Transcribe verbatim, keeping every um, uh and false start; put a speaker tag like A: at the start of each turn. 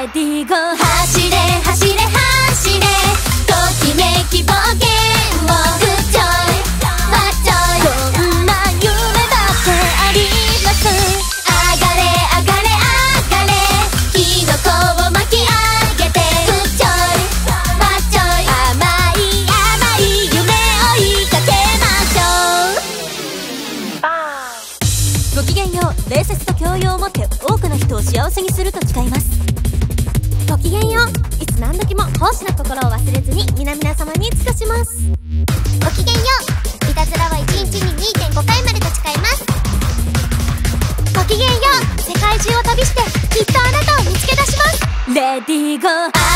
A: レディーゴー走れ走れ走れときめき冒険をグッジョイマッチョイこんな夢だってあります上がれ上がれ上がれキノコを巻き上げてグッジョイマッチョイ甘い甘い夢追いかけましょうごきげんよう礼節と教養を持って多くの人を幸せにすると誓いますごきげんよういつ何時も奉仕の心を忘れずに皆々様に尽くしますごきげんよういたずらはいちにちに にてんご 回までと誓いますごきげんよう世界中を旅してきっとあなたを見つけ出しますレディーゴー